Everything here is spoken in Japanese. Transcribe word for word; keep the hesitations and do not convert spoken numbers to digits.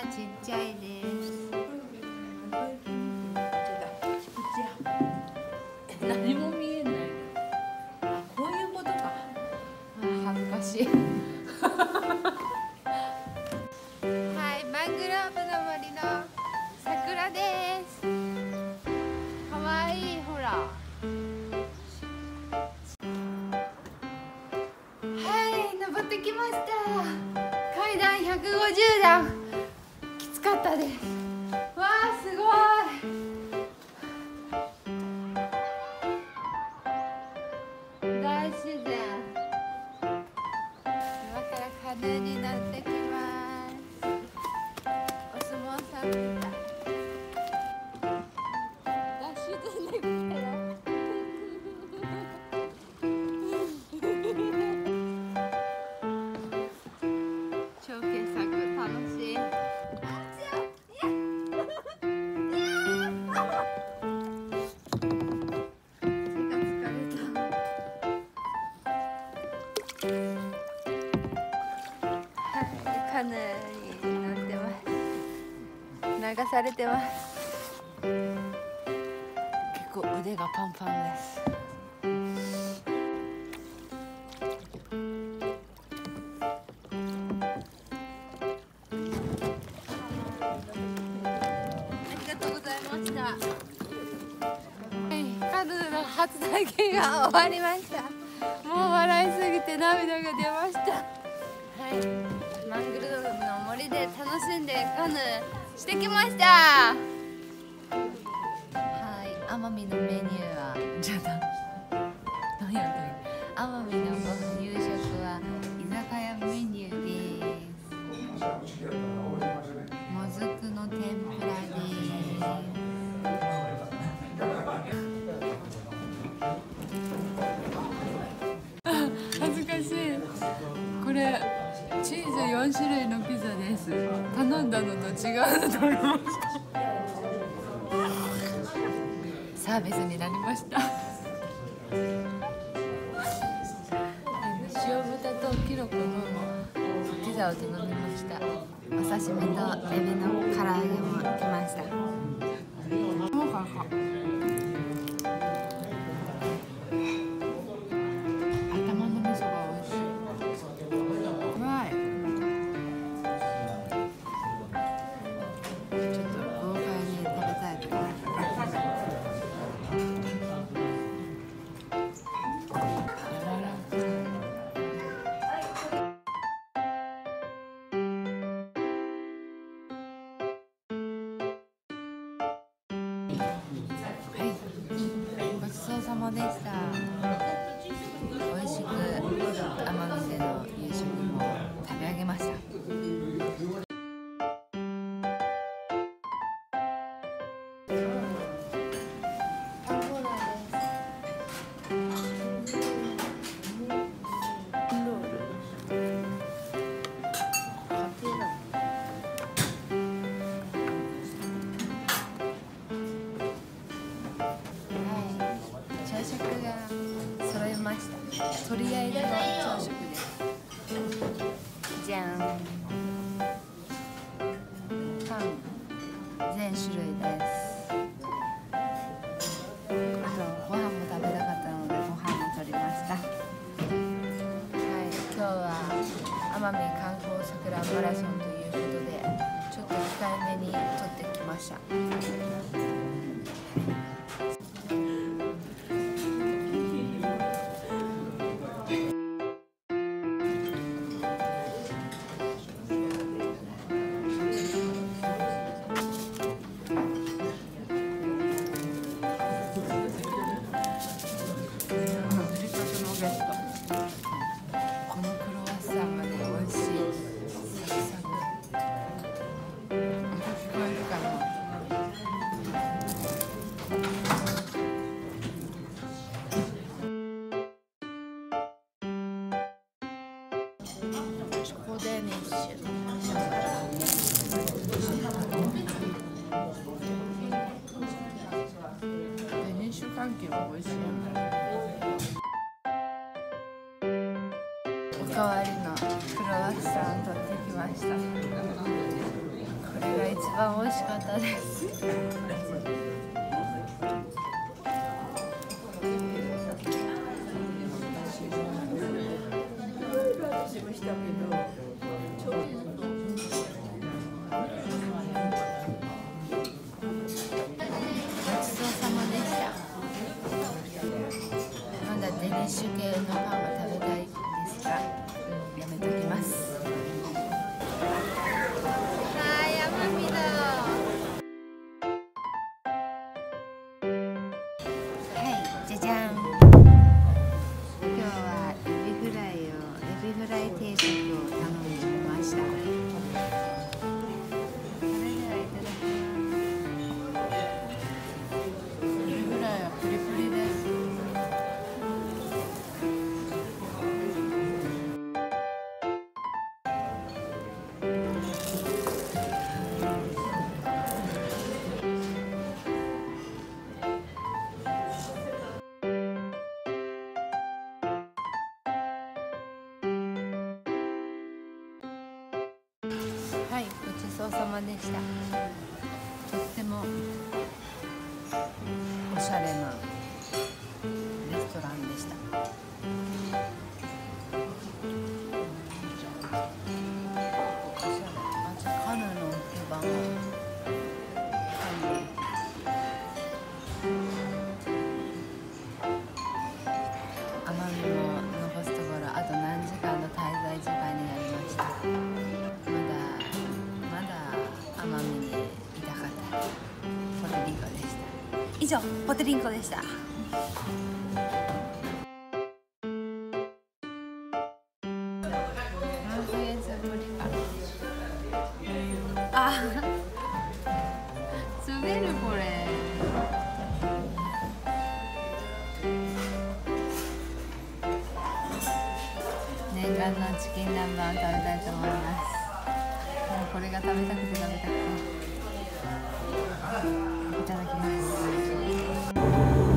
ちっちゃいです。何も見えない。あ、こういうことか。あ、恥ずかしい。はい、マングローブの森の桜です。かわいい、ほら。はい、登ってきました。階段ひゃくごじゅうだん。きつかったです。わあ、すごい。大自然。今からカヌーに乗ってきます。お相撲さんみたい。脱出できたよ。超傑作、楽しい。カヌーに乗ってます。流されてます。結構腕がパンパンです。ありがとうございました。はい、カヌーの初体験が終わりました。もう笑いすぎて涙が出ました。はい、マングローブの森で楽しんでカヌーしてきました。はい、奄美のメニューはちょっと何やったっけ、奄美のご夕食は居酒屋メニューです。もずくの天ぷらです。恥ずかしい。これチーズよんしゅるいのピザです。頼んだのと違うの取りました。サービスになりました。塩豚とキノコのピザを頼みました。お刺身とエビの唐揚げも来ました。もうかかごちそうさまでした。美味しく奄美での夕食も食べ上げました。とりあえずの朝食です。じゃん。パン全種類です。あとご飯も食べたかったのでご飯も取りました。はい、今日は奄美観光桜マラソンということでちょっと控えめに撮ってきました。このクロワッサンがね、美味しい。サクサク。聞こえるかな。チョコデニッシュ。デニッシュ関係も美味しいよね。おかわりのクロワッサンを取ってきました。これあ、美味しかったです。デニッシュ系のパンが食べたいですが、やめときます。はい、奄美だ。はい、じゃじゃん。今日はエビフライをエビフライ定食を頼んでみました。それではいただきます。エビフライはプリプリです。はい、ごちそうさまでした。とってもおしゃれなレストランでした。おしゃれ。あ、じゃあカヌーの定番は奄美も残すところあと何時間の滞在時間になりました。奄美にいたかった。ポテリンコでした。以上、ポテリンコでした。何ヶ月ぶりか。あ、滑るこれ。念願のチキン南蛮を食べたいと思います。これが食べたくて食べたくていただきます。